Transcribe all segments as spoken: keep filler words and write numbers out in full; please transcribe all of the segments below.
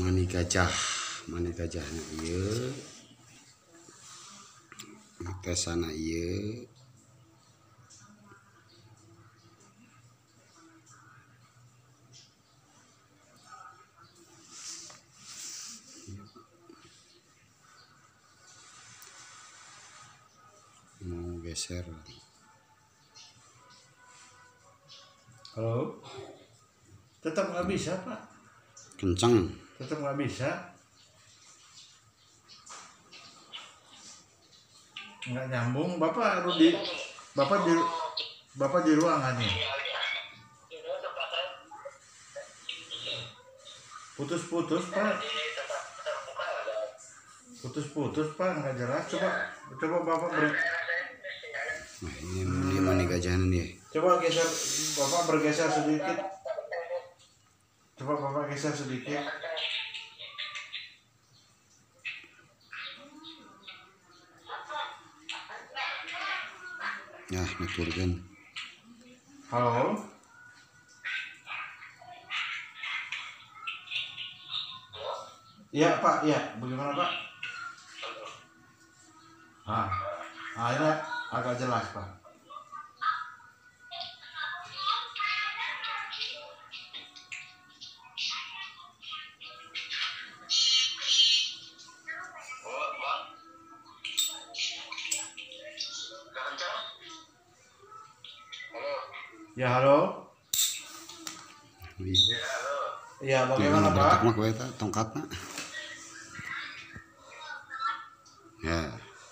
Mani gajah, mani gajahnya iya, tes sana iya, mau geser. Halo, tetap nggak bisa Pak, Kencang. tetap nggak bisa, nggak nyambung. Bapak Rudi, bapak di bapak di ruangan nih. Putus-putus Pak, putus-putus Pak, nggak jelas. Coba, coba bapak ber, Nah, ini ini mani gajahnya nih. coba geser, bapak bergeser sedikit. Coba bapak geser sedikit. Ya, naturkan. Halo. Iya Pak, iya. Bagaimana Pak? Ah, ah ini agak jelas Pak. Ya halo. Iya. Iya bagaimana Pak? Mah kowe eta tongkatna. Ya.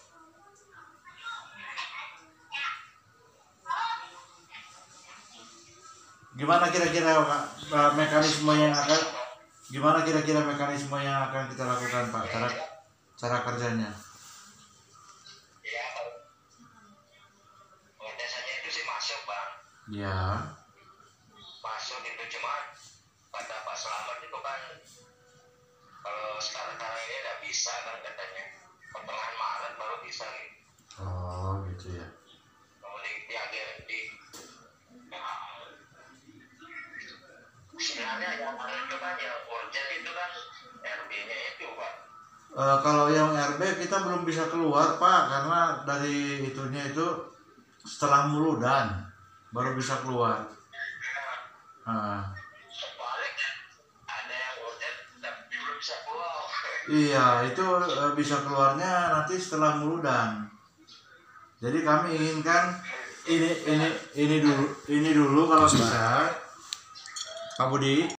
Gimana kira-kira Pak, mekanisme yang akan gimana kira-kira mekanisme yang akan kita lakukan Pak, cara cara kerjanya? Biasanya itu sih masuk Bang, Ya. masuk itu cuma kata Pak Selamat itu kan kalau sekarang-sekarang ini udah bisa kan katanya pertengahan Maret baru bisa gitu. Oh gitu ya. Kemudian di akhir di sebenarnya yang itu kan yang urgent itu kan R B-nya itu Pak. E, kalau yang R B kita belum bisa keluar Pak, karena dari itunya itu setelah muludan baru bisa keluar. Nah. Sebaliknya ada yang urgent tapi belum bisa keluar. Iya, itu e, bisa keluarnya nanti setelah muludan. Jadi kami inginkan ini ini ini dulu ini dulu kalau bisa, Pak Budi.